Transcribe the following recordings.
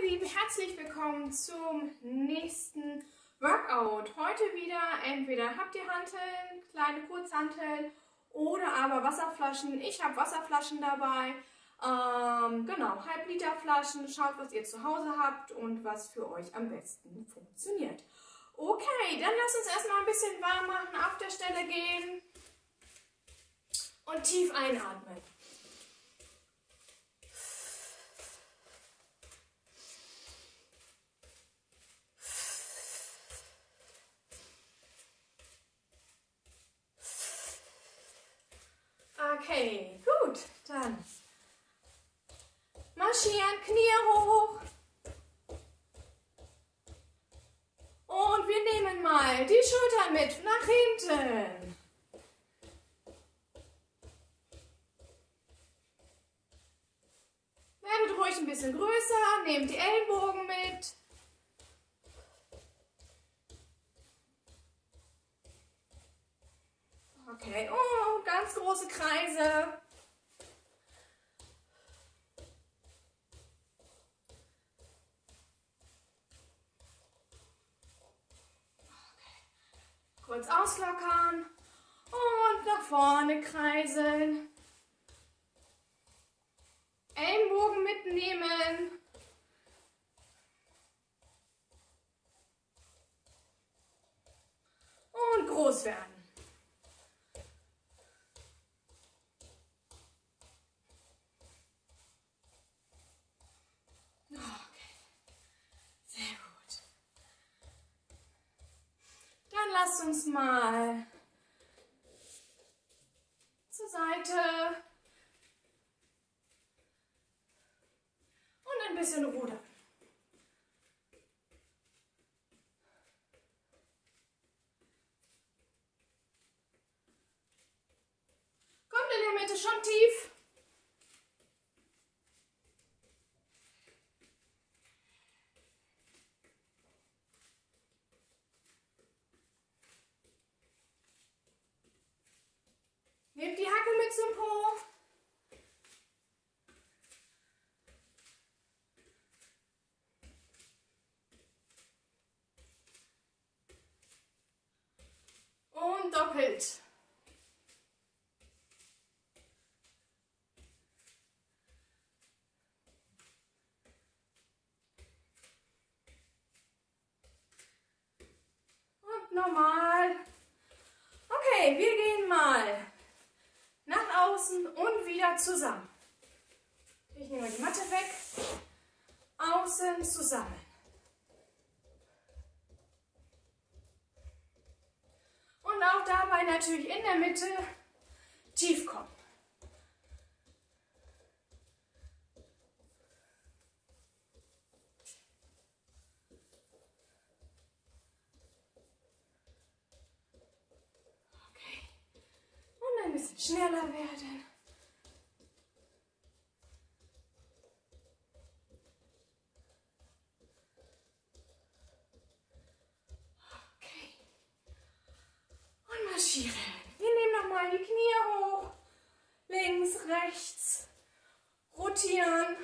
Lieben, herzlich willkommen zum nächsten Workout. Heute wieder, entweder habt ihr Hanteln, kleine Kurzhanteln oder aber Wasserflaschen. Ich habe Wasserflaschen dabei, genau, Halb-Liter-Flaschen. Schaut, was ihr zu Hause habt und was für euch am besten funktioniert. Okay, dann lasst uns erstmal ein bisschen warm machen, auf der Stelle gehen und tief einatmen. Okay, gut, dann marschieren, Knie hoch und wir nehmen mal die Schultern mit nach hinten. Werdet ruhig ein bisschen größer, nehmt die Ellenbogen mit. Okay, oh, ganz große Kreise. Okay. Kurz auslockern und nach vorne kreiseln. Ellenbogen mitnehmen. Und groß werden. Lasst uns mal zur Seite und ein bisschen rudern. Kommt in der Mitte schon tief. Nehmt die Hacke mit zum Po. Und doppelt. Und normal. Okay, wir gehen mal nach außen und wieder zusammen. Ich nehme die Matte weg. Außen zusammen. Und auch dabei natürlich in der Mitte tief kommen. Okay. Und ein bisschen schneller werden. Marschieren. Wir nehmen nochmal die Knie hoch, links, rechts, rotieren.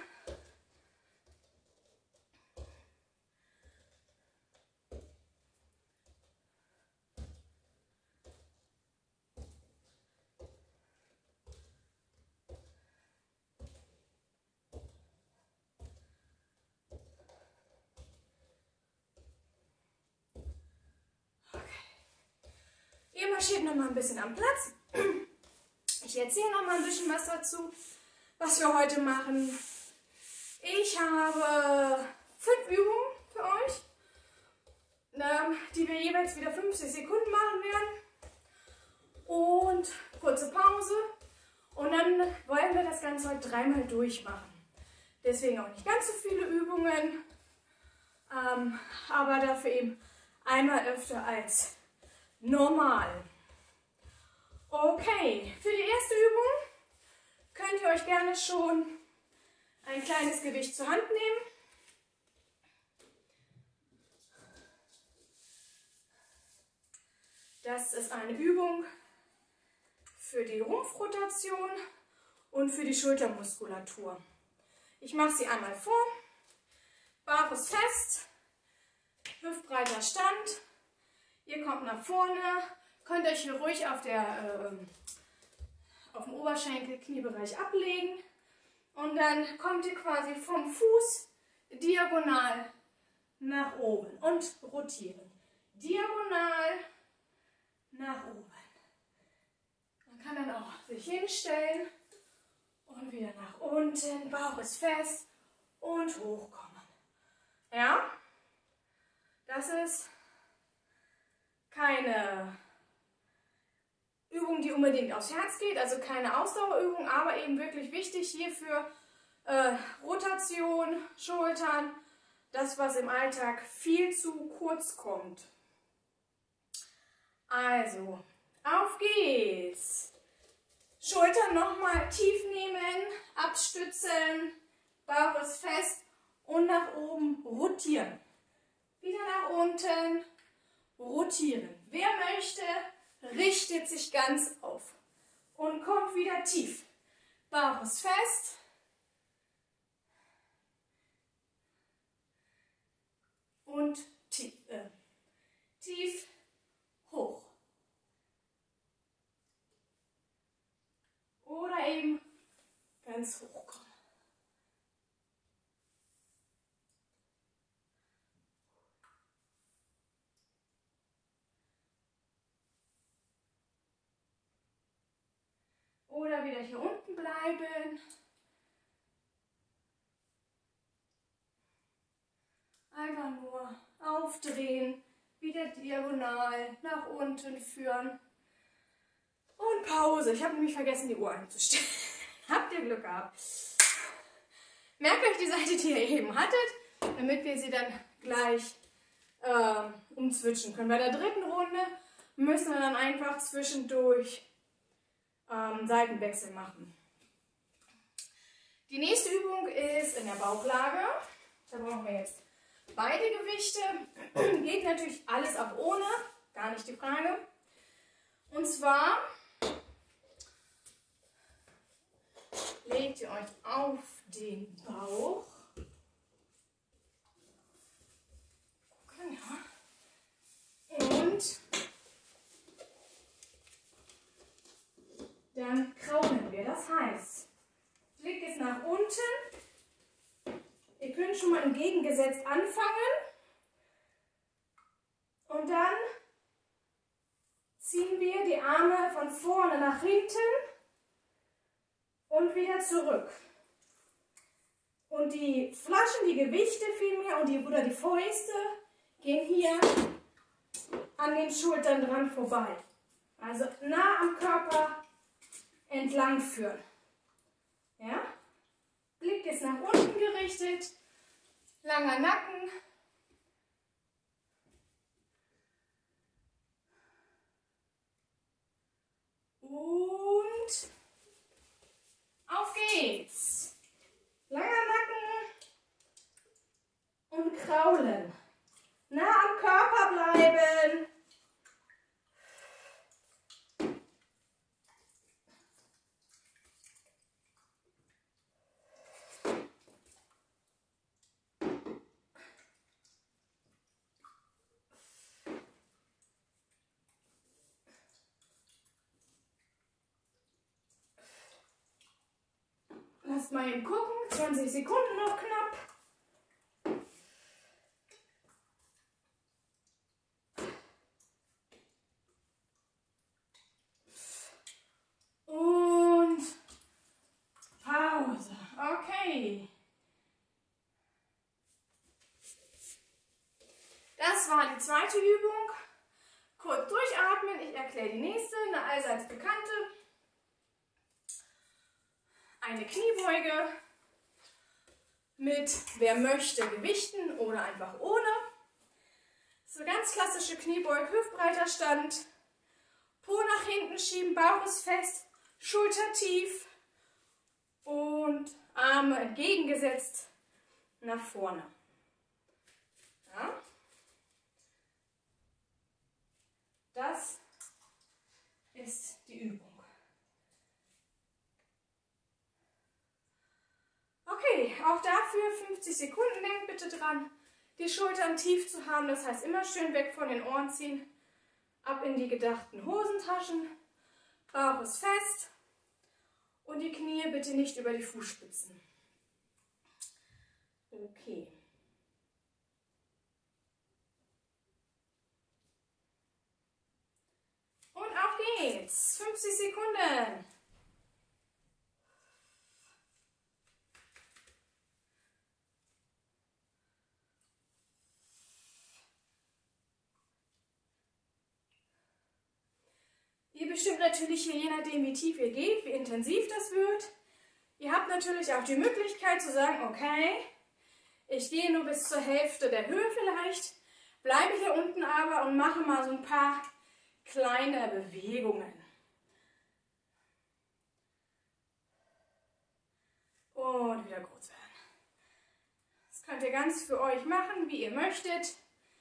Ihr marschiert noch mal ein bisschen am Platz. Ich erzähle noch mal ein bisschen was dazu, was wir heute machen. Ich habe 5 Übungen für euch, die wir jeweils wieder 50 Sekunden machen werden. Und kurze Pause. Und dann wollen wir das Ganze heute 3-mal durchmachen. Deswegen auch nicht ganz so viele Übungen, aber dafür eben einmal öfter als normal. Okay, für die erste Übung könnt ihr euch gerne schon ein kleines Gewicht zur Hand nehmen. Das ist eine Übung für die Rumpfrotation und für die Schultermuskulatur. Ich mache sie einmal vor. Bauch ist fest, hüftbreiter Stand. Ihr kommt nach vorne, könnt euch hier ruhig auf dem Oberschenkel, Kniebereich ablegen. Und dann kommt ihr quasi vom Fuß diagonal nach oben und rotieren. Diagonal nach oben. Man kann dann auch sich hinstellen und wieder nach unten. Bauch ist fest und hochkommen. Ja? Das ist keine Übung, die unbedingt aufs Herz geht, also keine Ausdauerübung, aber eben wirklich wichtig hier für Rotation, Schultern, das, was im Alltag viel zu kurz kommt. Also, auf geht's. Schultern nochmal tief nehmen, abstützen, Bauch ist fest und nach oben rotieren. Wieder nach unten, rotieren. Wer möchte, richtet sich ganz auf und kommt wieder tief. Bauch ist fest. Und tief hoch. Oder eben ganz hoch kommen. Oder wieder hier unten bleiben. Einfach nur aufdrehen, wieder diagonal nach unten führen. Und Pause. Ich habe nämlich vergessen, die Uhr einzustellen. Habt ihr Glück gehabt. Merkt euch die Seite, die ihr eben hattet, damit wir sie dann gleich umswitchen können. Bei der dritten Runde müssen wir dann einfach zwischendurch Seitenwechsel machen. Die nächste Übung ist in der Bauchlage. Da brauchen wir jetzt beide Gewichte. Geht natürlich alles auch ohne, gar nicht die Frage. Und zwar legt ihr euch auf den Bauch. Und dann kraulen wir. Das heißt, Blick ist nach unten. Ihr könnt schon mal entgegengesetzt anfangen. Und dann ziehen wir die Arme von vorne nach hinten und wieder zurück. Und die Flaschen, die Gewichte vielmehr oder die Fäuste gehen hier an den Schultern dran vorbei. Also nah am Körper entlang führen. Ja? Blick ist nach unten gerichtet, langer Nacken. Und auf geht's. Langer Nacken und kraulen. Nah am Körper bleiben. Lasst mal eben gucken, 20 Sekunden noch knapp. Und Pause. Okay. Das war die zweite Übung. Kurz durchatmen. Ich erkläre die nächste, eine allseits bekannte. Eine Kniebeuge mit, wer möchte, Gewichten oder einfach ohne. So ganz klassische Kniebeuge, hüftbreiter Stand. Po nach hinten schieben, Bauch ist fest, Schulter tief und Arme entgegengesetzt nach vorne. Ja. Das ist die Übung. Okay, auch dafür 50 Sekunden. Denkt bitte dran, die Schultern tief zu haben. Das heißt, immer schön weg von den Ohren ziehen. Ab in die gedachten Hosentaschen. Bauch ist fest. Und die Knie bitte nicht über die Fußspitzen. Okay. Und auf geht's. 50 Sekunden. Ihr bestimmt natürlich hier, je nachdem wie tief ihr geht, wie intensiv das wird. Ihr habt natürlich auch die Möglichkeit zu sagen, okay, ich gehe nur bis zur Hälfte der Höhe vielleicht, bleibe hier unten aber und mache mal so ein paar kleine Bewegungen. Und wieder kurz werden. Das könnt ihr ganz für euch machen, wie ihr möchtet.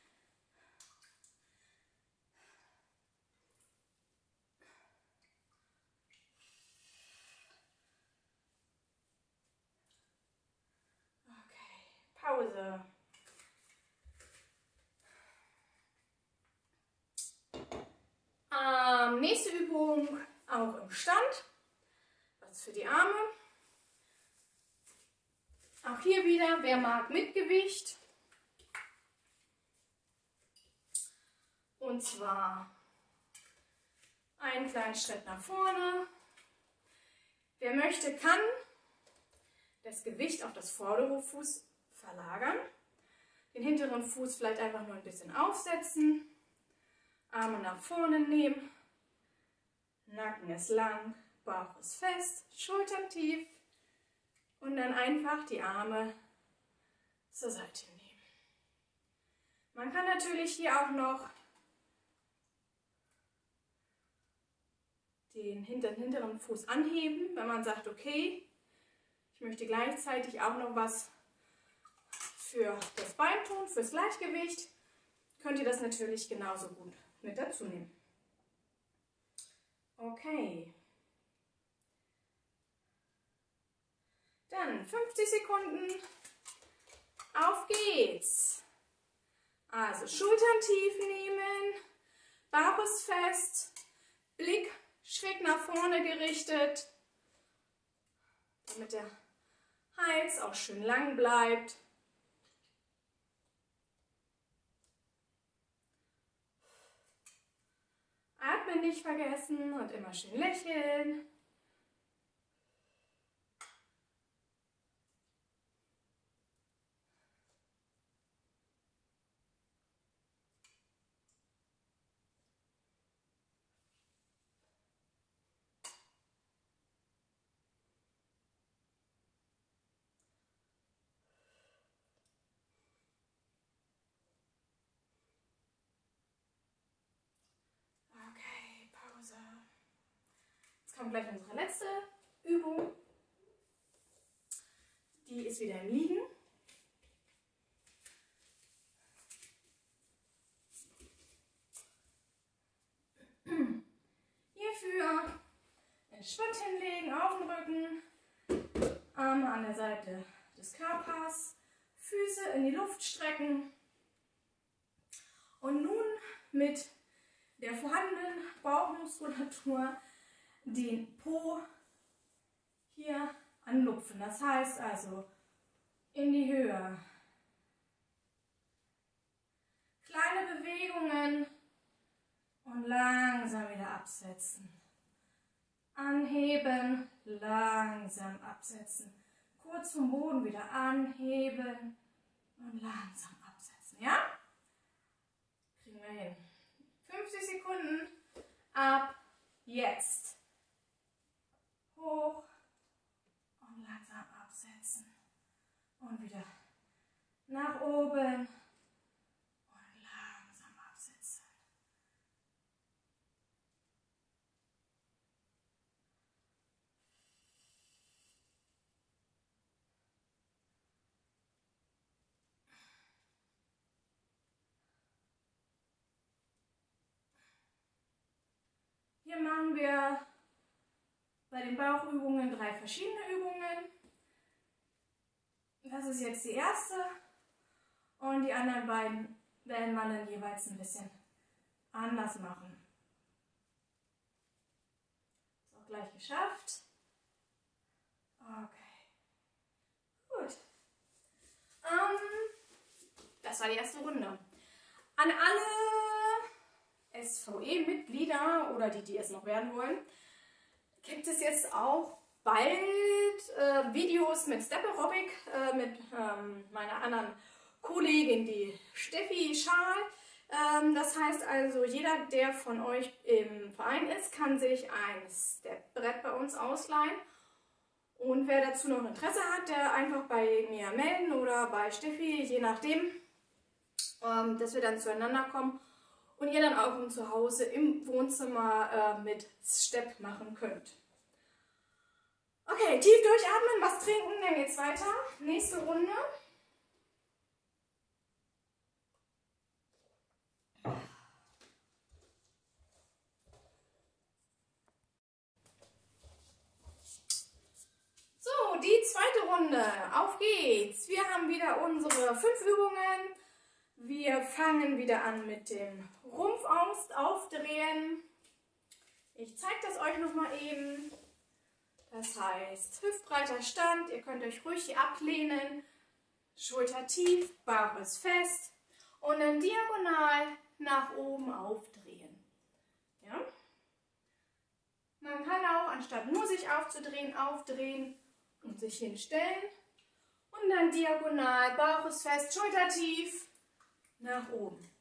Pause. Nächste Übung auch im Stand. Was für die Arme. Auch hier wieder, wer mag, mit Gewicht. Und zwar einen kleinen Schritt nach vorne. Wer möchte, kann das Gewicht auf das vordere Fuß verlagern. Den hinteren Fuß vielleicht einfach nur ein bisschen aufsetzen. Arme nach vorne nehmen. Nacken ist lang, Bauch ist fest, Schultern tief. Und dann einfach die Arme zur Seite nehmen. Man kann natürlich hier auch noch den hinteren Fuß anheben, wenn man sagt, okay, ich möchte gleichzeitig auch noch was für das Bein tun, fürs Gleichgewicht, könnt ihr das natürlich genauso gut mit dazu nehmen. Okay. Dann 50 Sekunden. Auf geht's. Also Schultern tief nehmen, Bauch ist fest, Blick schräg nach vorne gerichtet, damit der Hals auch schön lang bleibt. Atmen nicht vergessen und immer schön lächeln. Jetzt kommt gleich unsere letzte Übung. Die ist wieder im Liegen. Hierfür einen Schritt hinlegen auf den Rücken, Arme an der Seite des Körpers, Füße in die Luft strecken und nun mit der vorhandenen Bauchmuskulatur den Po hier anlupfen. Das heißt also in die Höhe. Kleine Bewegungen und langsam wieder absetzen. Anheben, langsam absetzen. Kurz zum Boden wieder anheben und langsam absetzen. Ja? Kriegen wir hin. 50 Sekunden. Ab jetzt. Hoch und langsam absetzen. Und wieder nach oben und langsam absetzen. Hier machen wir bei den Bauchübungen 3 verschiedene Übungen. Das ist jetzt die erste und die anderen beiden werden wir dann jeweils ein bisschen anders machen. Ist auch gleich geschafft. Okay, gut. Das war die erste Runde. An alle SVE-Mitglieder oder die es noch werden wollen, gibt es jetzt auch bald Videos mit Step Aerobic mit meiner anderen Kollegin, die Steffi Schaal. Das heißt also, jeder, der von euch im Verein ist, kann sich ein Step-Brett bei uns ausleihen. Und wer dazu noch Interesse hat, der einfach bei mir melden oder bei Steffi, je nachdem, dass wir dann zueinander kommen und ihr dann auch zu Hause im Wohnzimmer mit Step machen könnt. Okay, tief durchatmen, was trinken, dann geht's weiter. Nächste Runde. So, die zweite Runde. Auf geht's. Wir haben wieder unsere 5 Übungen. Wir fangen wieder an mit dem Rumpf aufdrehen. Ich zeige das euch nochmal eben. Das heißt, hüftbreiter Stand, ihr könnt euch ruhig hier ablehnen, Schulter tief, Bauch ist fest und dann diagonal nach oben aufdrehen. Ja? Man kann auch, anstatt nur sich aufzudrehen, aufdrehen und sich hinstellen und dann diagonal, Bauch ist fest, Schulter tief, nach oben.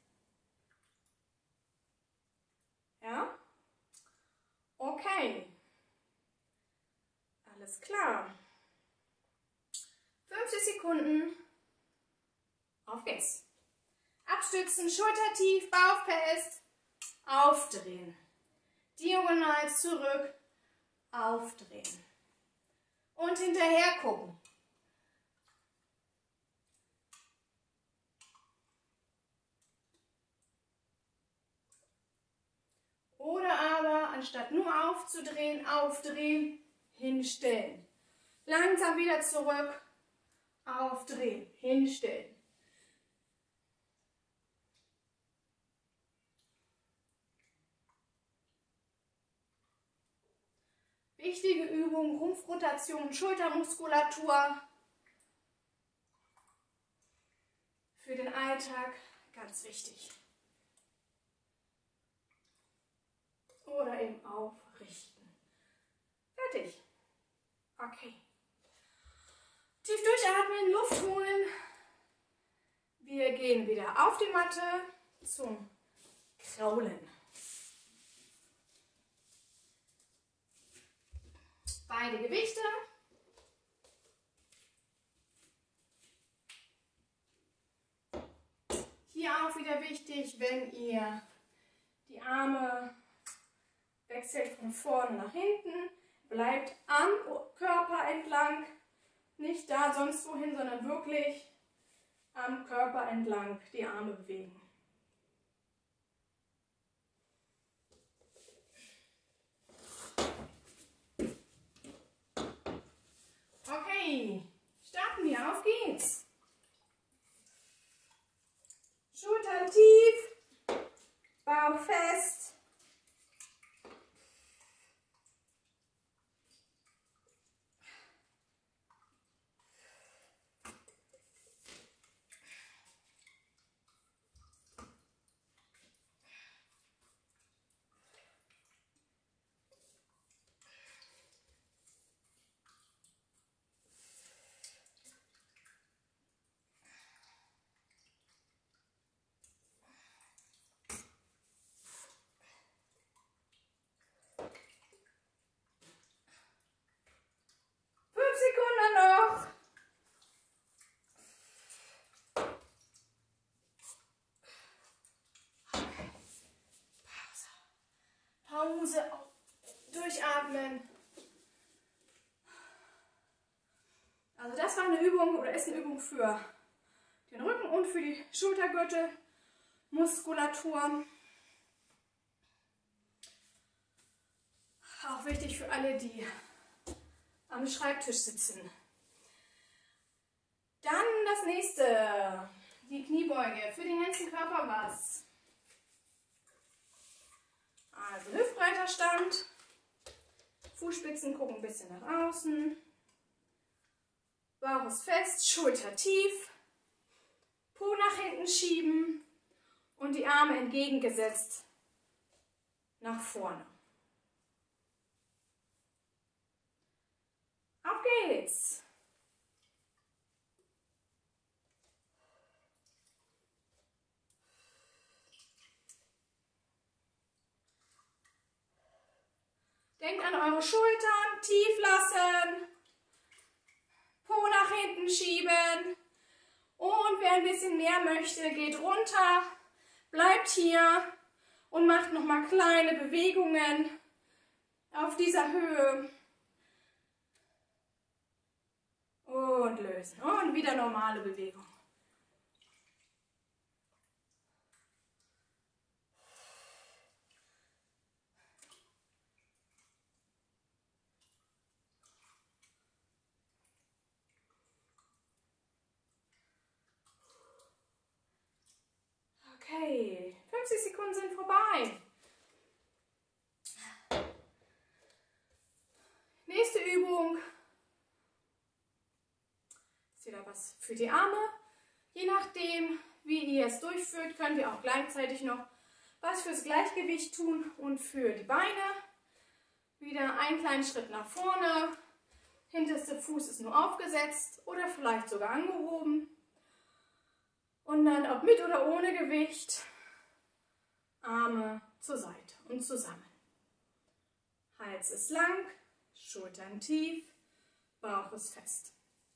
Ja? Okay. Alles klar. 50 Sekunden. Auf geht's. Abstützen, Schulter tief, Bauch fest. Aufdrehen. Diagonal zurück. Aufdrehen. Und hinterher gucken. Oder aber, anstatt nur aufzudrehen, aufdrehen, hinstellen. Langsam wieder zurück, aufdrehen, hinstellen. Wichtige Übung, Rumpfrotation, Schultermuskulatur. Für den Alltag ganz wichtig. Oder eben aufrichten. Fertig. Okay. Tief durchatmen, Luft holen. Wir gehen wieder auf die Matte zum Kraulen. Beide Gewichte. Hier auch wieder wichtig, wenn ihr die Arme wechselt von vorne nach hinten, bleibt am Körper entlang, nicht da sonst wohin, sondern wirklich am Körper entlang die Arme bewegen. Okay, starten wir, auf geht's. Schultern tief, Bauch fest. Noch. Okay. Pause. Durchatmen. Also das war eine Übung oder ist eine Übung für den Rücken und für die Schultergürtelmuskulatur. Auch wichtig für alle, die am Schreibtisch sitzen. Dann das nächste, die Kniebeuge für den ganzen Körper was. Also hüftbreiter Stand, Fußspitzen gucken ein bisschen nach außen, Bauch ist fest, Schulter tief, Po nach hinten schieben und die Arme entgegengesetzt nach vorne. Auf geht's! Denkt an eure Schultern, tief lassen, Po nach hinten schieben und wer ein bisschen mehr möchte, geht runter, bleibt hier und macht nochmal kleine Bewegungen auf dieser Höhe und lösen und wieder normale Bewegung. Okay, 50 Sekunden sind vorbei. Nächste Übung ist wieder was für die Arme. Je nachdem, wie ihr es durchführt, könnt ihr auch gleichzeitig noch was fürs Gleichgewicht tun und für die Beine. Wieder einen kleinen Schritt nach vorne. Hinterster Fuß ist nur aufgesetzt oder vielleicht sogar angehoben. Und dann, ob mit oder ohne Gewicht, Arme zur Seite und zusammen. Hals ist lang, Schultern tief, Bauch ist fest.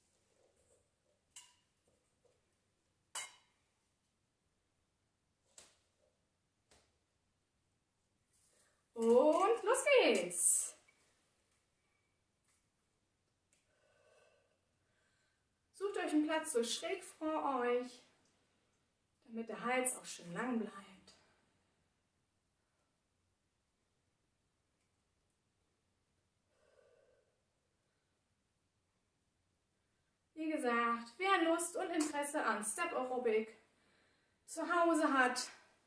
Und los geht's! Sucht euch einen Platz so schräg vor euch, damit der Hals auch schön lang bleibt. Wie gesagt, wer Lust und Interesse an Step Aerobic zu Hause hat,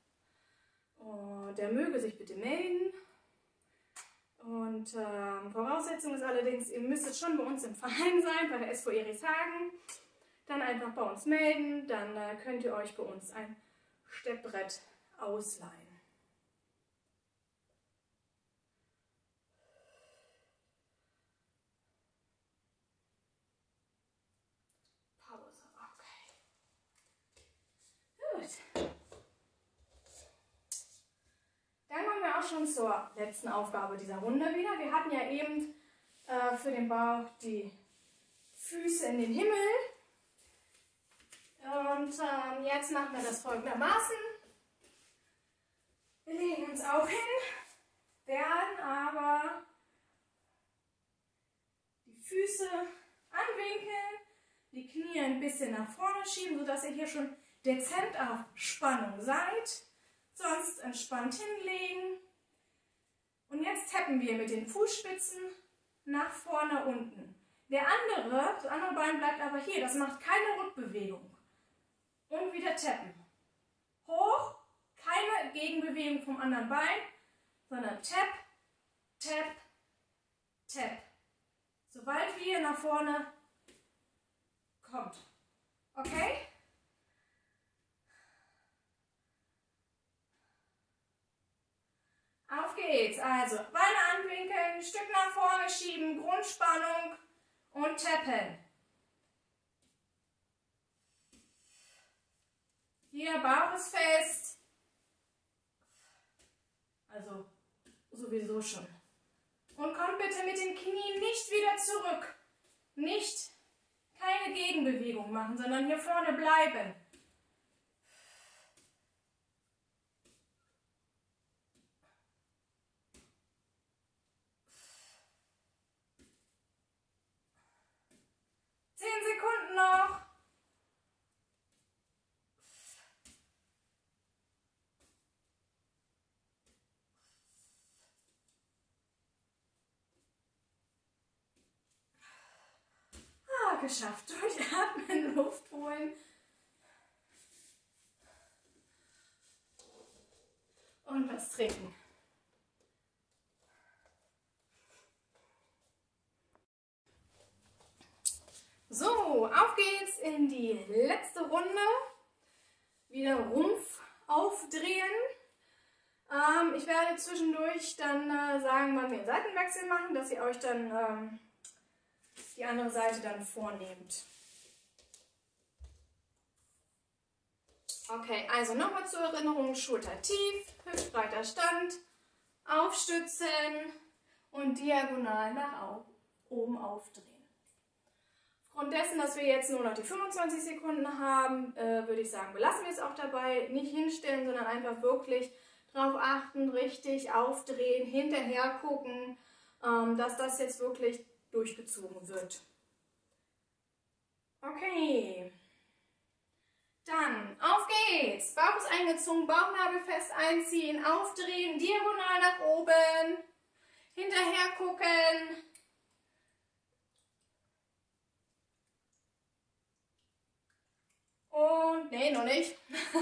der möge sich bitte melden. Und Voraussetzung ist allerdings, ihr müsstet schon bei uns im Verein sein, bei der SV Erichshagen. Dann einfach bei uns melden, dann könnt ihr euch bei uns ein Steppbrett ausleihen. Pause, okay. Gut. Dann kommen wir auch schon zur letzten Aufgabe dieser Runde wieder. Wir hatten ja eben für den Bauch die Füße in den Himmel. Und jetzt machen wir das folgendermaßen. Wir legen uns auch hin, werden aber die Füße anwinkeln, die Knie ein bisschen nach vorne schieben, sodass ihr hier schon dezent auf Spannung seid. Sonst entspannt hinlegen. Und jetzt tappen wir mit den Fußspitzen nach vorne unten. Das andere Bein bleibt aber hier, das macht keine Rückbewegung. Und wieder tappen. Hoch, keine Gegenbewegung vom anderen Bein, sondern tap, tap, tap. Sobald wir nach vorne kommt. Okay? Auf geht's. Also Beine anwinkeln, Stück nach vorne schieben, Grundspannung und tappen. Hier, Bauch ist fest. Also sowieso schon. Und kommt bitte mit den Knien nicht wieder zurück. Keine Gegenbewegung machen, sondern hier vorne bleiben. Sekunden noch. geschafft. Durchatmen, Luft holen. Und was trinken. So, auf geht's in die letzte Runde. Wieder Rumpf aufdrehen. Ich werde zwischendurch dann sagen, wann wir einen Seitenwechsel machen, dass ihr euch dann die andere Seite dann vornehmt. Okay, also nochmal zur Erinnerung, Schulter tief, hüftbreiter Stand, aufstützen und diagonal nach oben aufdrehen. Aufgrund dessen, dass wir jetzt nur noch die 25 Sekunden haben, würde ich sagen, belassen wir es auch dabei. Nicht hinstellen, sondern einfach wirklich darauf achten, richtig aufdrehen, hinterher gucken, dass das jetzt wirklich durchgezogen wird. Okay. Dann, auf geht's. Bauch ist eingezogen, Bauchnabel fest einziehen, aufdrehen, diagonal nach oben, hinterher gucken. Und, nee, noch nicht.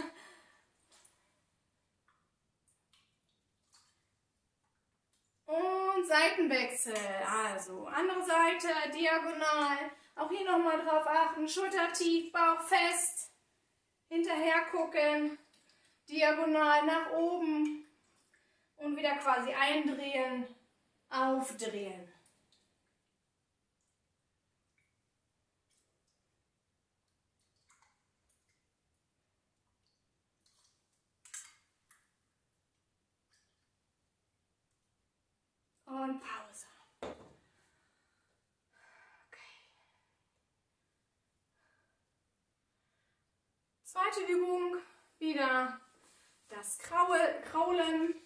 Und Seitenwechsel, also andere Seite, diagonal. Auch hier nochmal drauf achten, Schulter tief, Bauch fest. Hinterher gucken, diagonal nach oben und wieder quasi eindrehen, aufdrehen. Und Pause. Zweite Übung, wieder das Kraulen.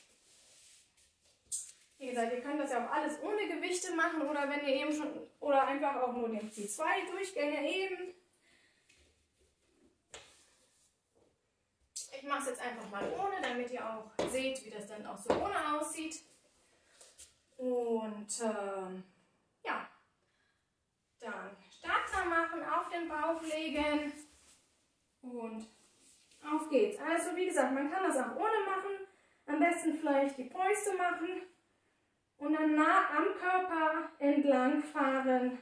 Wie gesagt, ihr könnt das ja auch alles ohne Gewichte machen oder wenn ihr eben schon, oder einfach auch nur den C2-Durchgänge eben. Ich mache es jetzt einfach mal ohne, damit ihr auch seht, wie das dann auch so ohne aussieht. Und ja, dann Starter machen, auf den Bauch legen. Und auf geht's. Also wie gesagt, man kann das auch ohne machen. Am besten vielleicht die Fäuste machen und dann nah am Körper entlang fahren.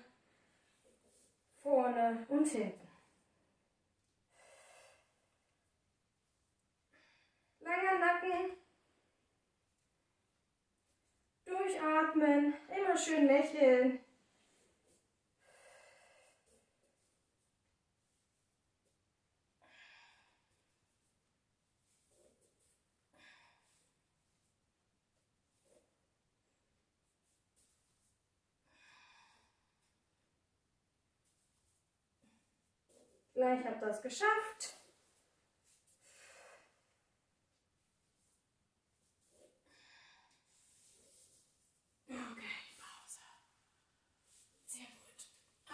Vorne und hinten. Langer Nacken. Durchatmen. Immer schön lächeln. Gleich habt ihr es geschafft. Okay, Pause. Sehr gut.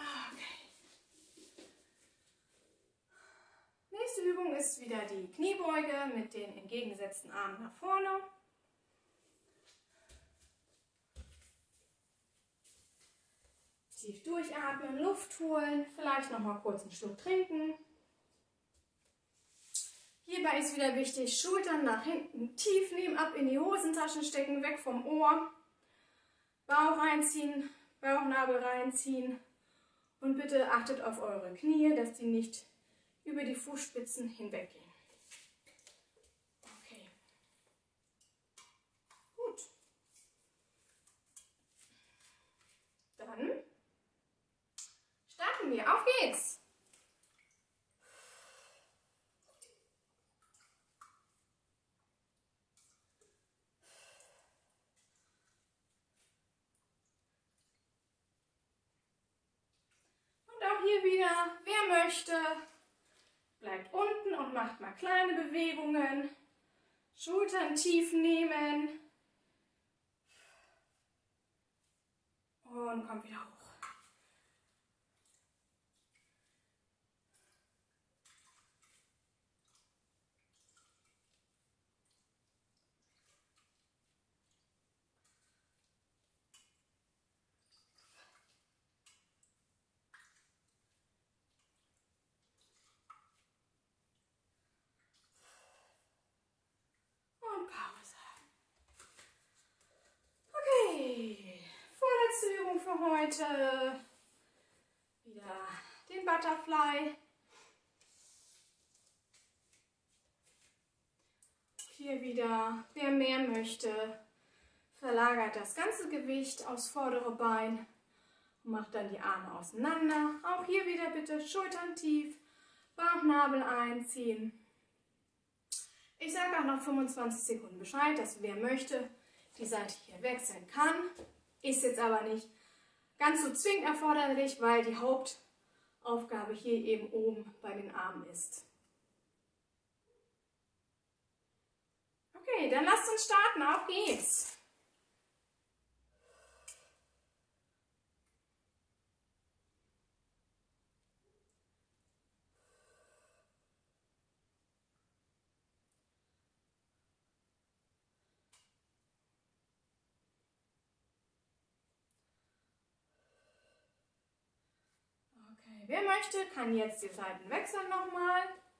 Okay. Nächste Übung ist wieder die Kniebeuge mit den entgegengesetzten Armen nach vorne. Tief durchatmen, Luft holen, vielleicht noch mal kurz einen Schluck trinken. Hierbei ist wieder wichtig, Schultern nach hinten tief nehmen, ab in die Hosentaschen stecken, weg vom Ohr. Bauch reinziehen, Bauchnabel reinziehen und bitte achtet auf eure Knie, dass die nicht über die Fußspitzen hinweggehen. Okay. Gut. Dann starten wir. Auf geht's! Und auch hier wieder, wer möchte, bleibt unten und macht mal kleine Bewegungen. Schultern tief nehmen. Und kommt wieder hoch. für heute wieder den Butterfly. Hier wieder, wer mehr möchte, verlagert das ganze Gewicht aufs vordere Bein und macht dann die Arme auseinander. Auch hier wieder bitte Schultern tief, Bauchnabel einziehen. Ich sage auch nach 25 Sekunden Bescheid, dass wer möchte, die Seite hier wechseln kann. Ist jetzt aber nicht ganz so zwingend erforderlich, weil die Hauptaufgabe hier eben oben bei den Armen ist. Okay, dann lasst uns starten. Auf geht's! Okay, wer möchte, kann jetzt die Seiten wechseln nochmal.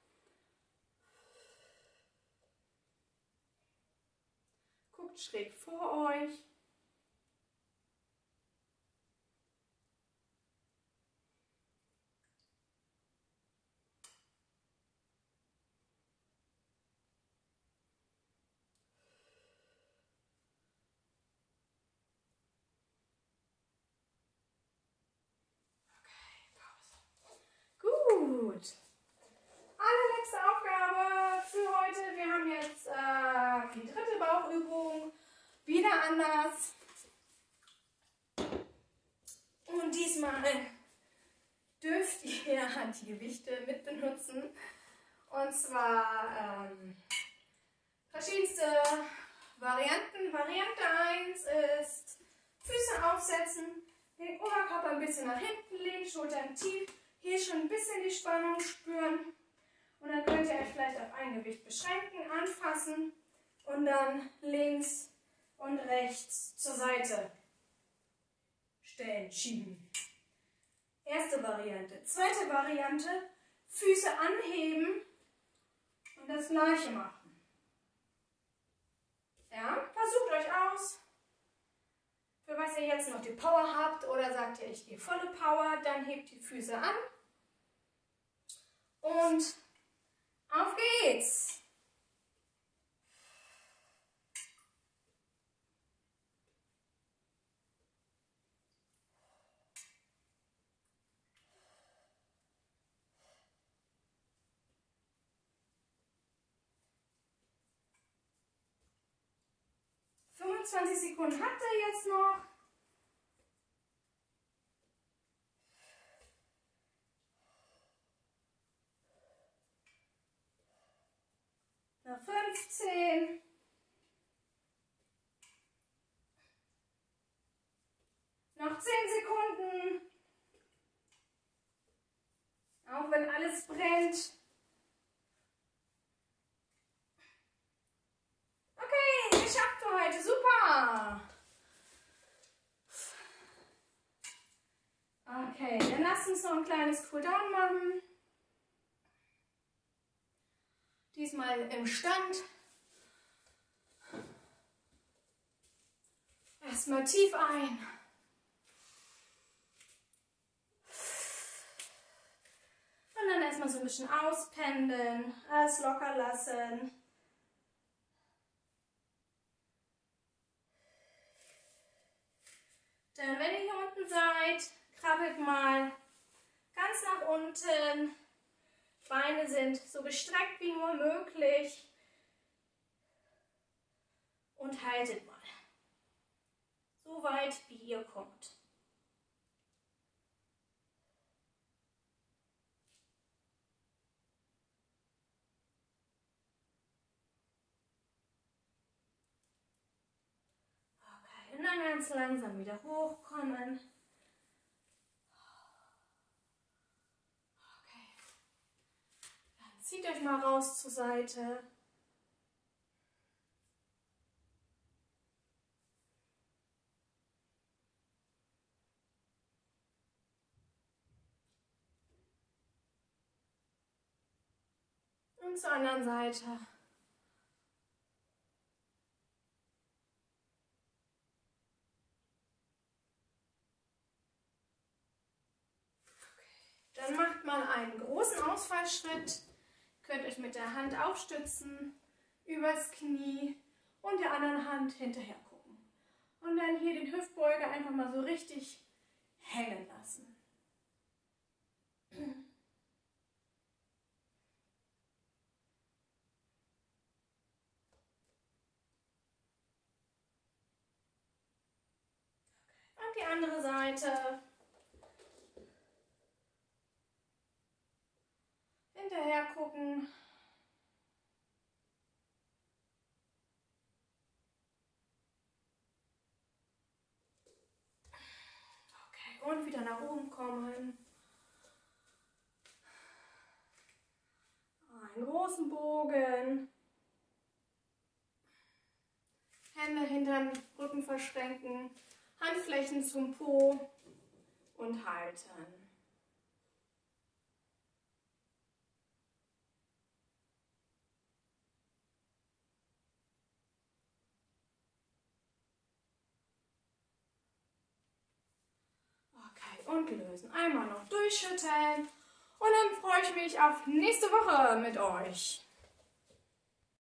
Guckt schräg vor euch. Gut. Allerletzte Aufgabe für heute. Wir haben jetzt die dritte Bauchübung. Wieder anders. Und diesmal dürft ihr die Gewichte mit benutzen. Und zwar verschiedenste Varianten. Variante 1 ist Füße aufsetzen, den Oberkörper ein bisschen nach hinten legen, Schultern tief. Hier schon ein bisschen die Spannung spüren und dann könnt ihr euch vielleicht auf ein Gewicht beschränken, anfassen und dann links und rechts zur Seite stellen, schieben. Erste Variante. Zweite Variante, Füße anheben und das gleiche machen. Ja, versucht euch aus. Für was ihr jetzt noch die Power habt oder sagt ihr, ich gehe volle Power, dann hebt die Füße an. Und auf geht's! ...25 Sekunden habt ihr jetzt noch. Noch 15. Noch 10 Sekunden. Auch wenn alles brennt. Okay, geschafft für heute. Super. Okay, dann lasst uns noch ein kleines Cooldown machen. Diesmal im Stand. Erstmal tief ein. Und dann erstmal so ein bisschen auspendeln, alles locker lassen. Dann, wenn ihr hier unten seid, krabbelt mal ganz nach unten. Beine sind so gestreckt wie nur möglich. Und haltet mal. So weit, wie ihr kommt. Okay, und dann ganz langsam wieder hochkommen. Zieht euch mal raus zur Seite. Und zur anderen Seite. Dann macht mal einen großen Ausfallschritt. Könnt euch mit der Hand aufstützen, übers Knie und der anderen Hand hinterher gucken. Und dann hier den Hüftbeuger einfach mal so richtig hängen lassen. Und die andere Seite. Hinterher gucken. Okay, und wieder nach oben kommen. Einen großen Bogen. Hände hinterm Rücken verschränken. Handflächen zum Po und halten. Okay, und lösen. Einmal noch durchschütteln. Und dann freue ich mich auf nächste Woche mit euch.